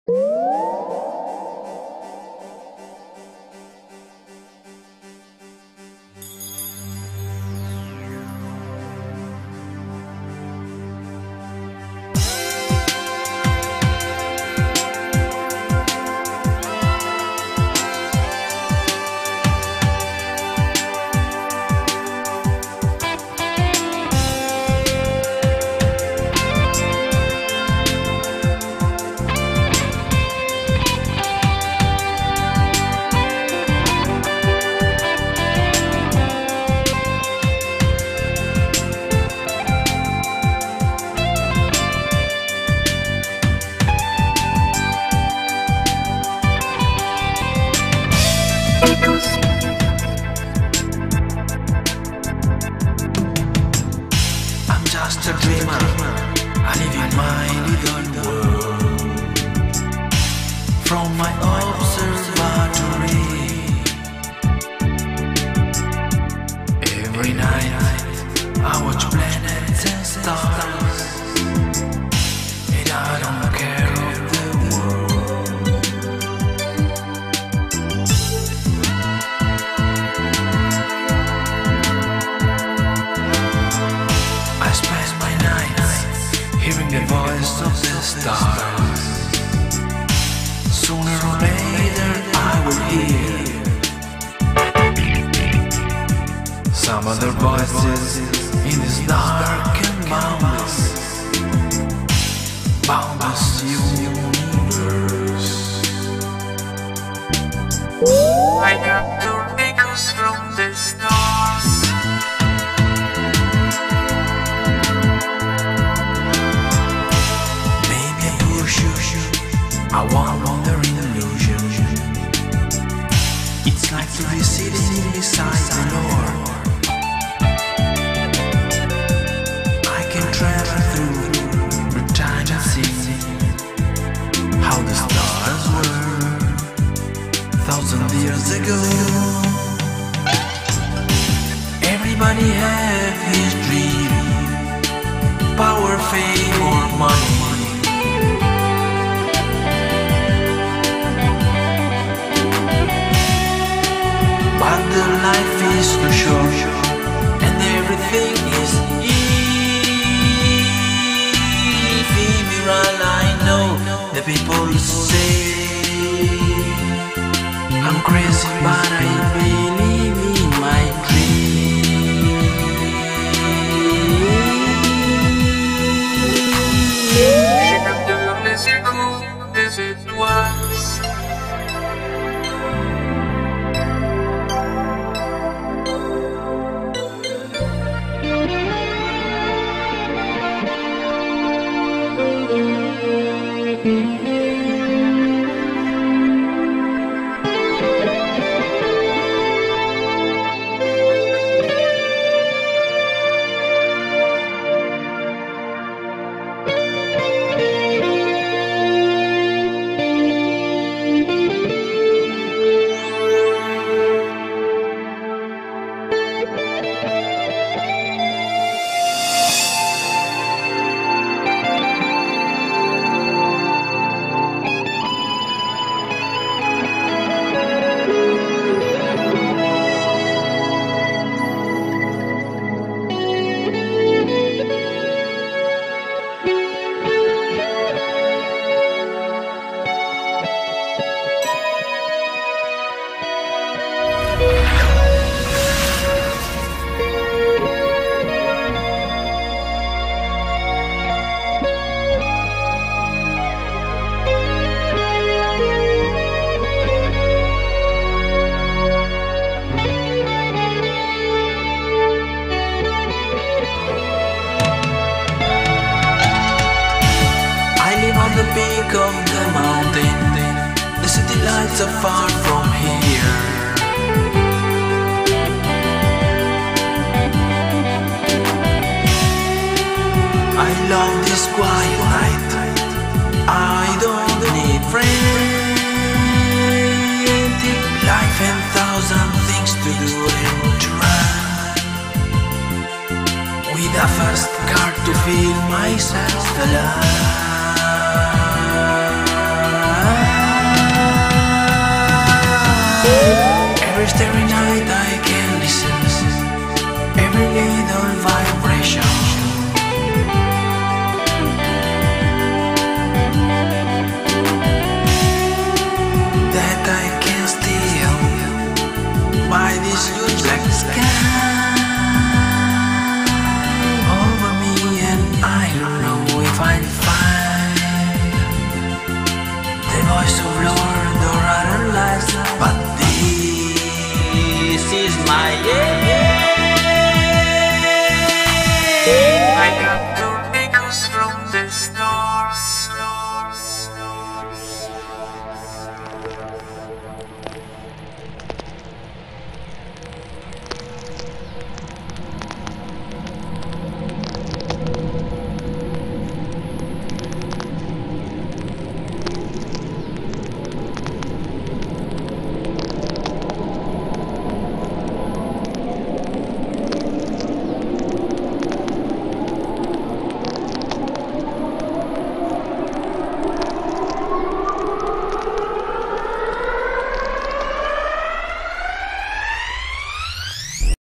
I'm just a dreamer, I live in my little world. From my observatory, every night I watch planets and stars, and I don't care of the world. I spend my nights hearing the voice of the stars. Sooner or later I will hear some other voices in this dark and boundless universe. I got the echoes from the stars. Maybe I push you, I wonder in illusion. It's like to be sitting beside the door. I can travel through time and see how the stars were 1,000 years ago. Everybody have his dream, power, fame or money. But the life is too short, and everything is ephemeral. I know the people say I'm crazy, but I believe in my dream. Pick up the lonely cool as it was. The peak of the mountain, the city lights are far from here. I love this quiet night, I don't need frantic life and 1,000 things to do and to run, with a fast car to feel myself alive. Every starry night I can listen, every little vibration that I can steal by this huge black sky over me, and I don't know if I'll find the voice of Lord or other lives, but this is my end.